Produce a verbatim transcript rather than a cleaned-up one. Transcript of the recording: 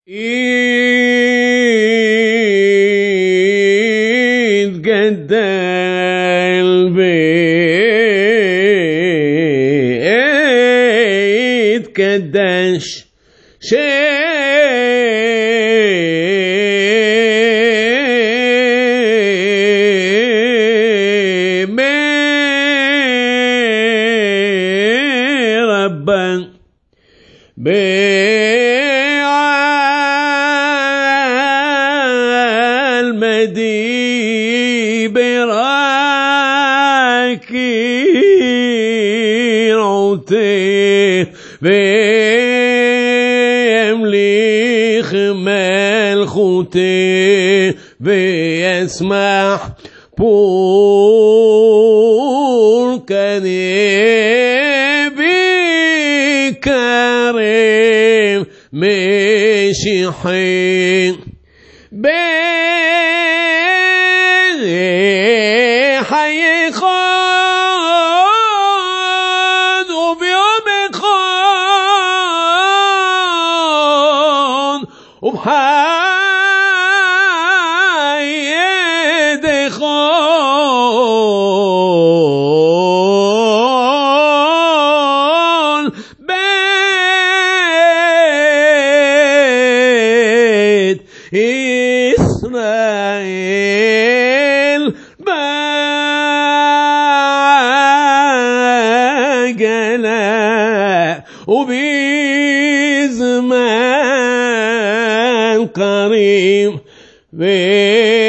يتجدل بيتكدش شيء بربا المدي براكي عوتي بيمليخ ملخوتي بيسمح بول كني بكريم مشيحين حي خان وبيوم خان وبحي دخان بيت إسرائيل باقلا وبزمان قريب